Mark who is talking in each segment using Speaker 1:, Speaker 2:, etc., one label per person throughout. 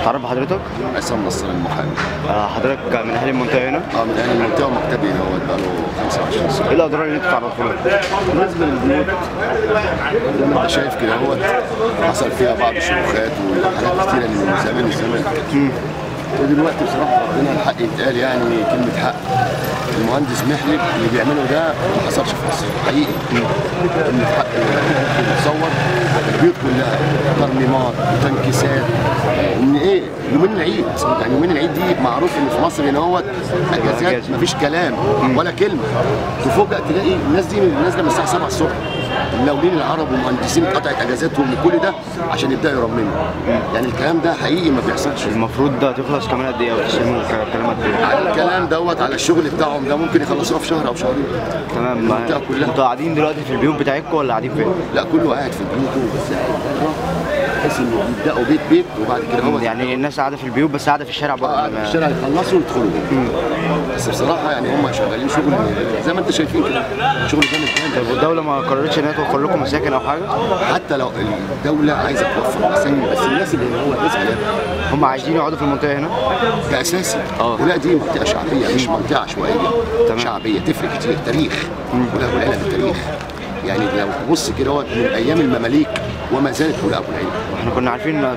Speaker 1: تعرف حضرتك؟
Speaker 2: عصام نصر المحامي.
Speaker 1: حضرتك من اهل المنطقه هنا؟
Speaker 2: من اهل المنطقه ومكتبي هنا هو بقاله 25 سنه.
Speaker 1: ايه الاضرار اللي انت تعرفها لك؟
Speaker 2: بالنسبه للبيوت زي ما انت شايف كده هو حصل فيها بعض الشروخات وحاجات كتيره من زمان. ودلوقتي بصراحه ربنا الحق يتقال، يعني كلمه حق. المهندس محلب اللي بيعمله ده ما حصلش في مصر حقيقي. كلمه حق بتصور البيوت كلها ترميمات وتنكيسات ومن ايه؟ يومين العيد، يعني يومين العيد دي معروف ان في مصر هنا هو اجازات مفيش كلام ولا كلمه. تفوجئ تلاقي الناس دي نازله من الساعه 7 الصبح، المقاولين العرب والمهندسين اتقطعت اجازاتهم وكل ده عشان يبداوا يرمموا. يعني الكلام ده حقيقي ما بيحصلش.
Speaker 1: المفروض ده تخلص كمان قد ايه او تسلموا كلام قد ايه؟
Speaker 2: على الكلام دوت على الشغل بتاعهم ده ممكن يخلصوها في شهر او شهرين.
Speaker 1: تمام.
Speaker 2: المنطقه كلها.
Speaker 1: انتوا قاعدين دلوقتي في البيوت بتاعتكم ولا قاعدين فين؟
Speaker 2: لا كله قاعد في البيوت بس بحيث انه يبداوا بيت بيت وبعد كده هو
Speaker 1: يعني الناس قاعده في البيوت بس قاعده في الشارع بره.
Speaker 2: قاعده في الشارع يخلصوا ويدخلوا. بس بصراحه يعني هم شغالين شغل زي ما انتم شايفين كده، شغل جامد جدا.
Speaker 1: طب والدوله ما قررتش ان هي توفر لكم مساكن او حاجه؟
Speaker 2: حتى لو الدوله عايزه توفر مساكن بس الناس اللي هو الناس
Speaker 1: هم عايزين يقعدوا في المنطقه هنا؟
Speaker 2: ده اساسي. ولا دي منطقه شعبيه مش منطقه عشوائيه.
Speaker 1: تمام.
Speaker 2: شعبيه تفرق كتير، تاريخ ولا ابو العلا ده تاريخ. يعني لو تبص كده هو من ايام المماليك وما زالت ولا ابو العلا.
Speaker 1: احنا كنا عارفين ان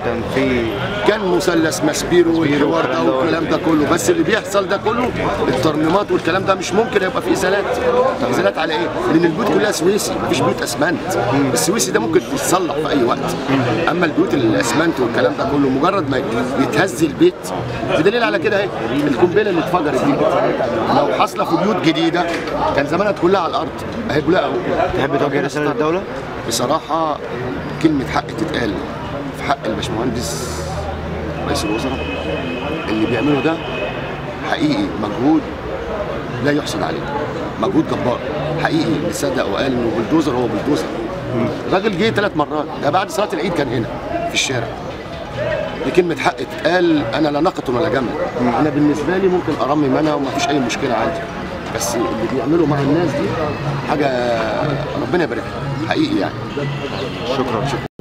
Speaker 2: كان مثلث ماسبيرو والحوار ده والكلام ده كله، بس اللي بيحصل ده كله الترميمات والكلام ده مش ممكن يبقى فيه ازالات. ازالات على ايه؟ لان البيوت كلها سويسي، مفيش بيوت اسمنت. السويسي ده ممكن يتصلح في اي وقت. اما البيوت الاسمنت والكلام ده كله مجرد ما يتهز البيت، بدليل على كده اهي القنبله اللي اتفجرت دي لو حاصله في بيوت جديده كان زمانها كلها على الارض. اهي كلها اهو.
Speaker 1: تحب توجه رساله للدوله؟
Speaker 2: بصراحه كلمه حق تتقال في حق الباشمهندس رئيس الوزراء. اللي بيعمله ده حقيقي مجهود لا يحسد عليه، مجهود جبار حقيقي. اللي صدق وقال انه بلدوزر هو بلدوزر. الراجل جه 3 مرات، ده بعد صلاه العيد كان هنا في الشارع. دي كلمه حق تتقال. انا لا ناقة ولا جمل. انا بالنسبه لي ممكن ارمم انا وما فيش اي مشكله عندي، بس اللي بيعملوا مع الناس دي حاجه ربنا يبارك حقيقي يعني.
Speaker 1: شكرا.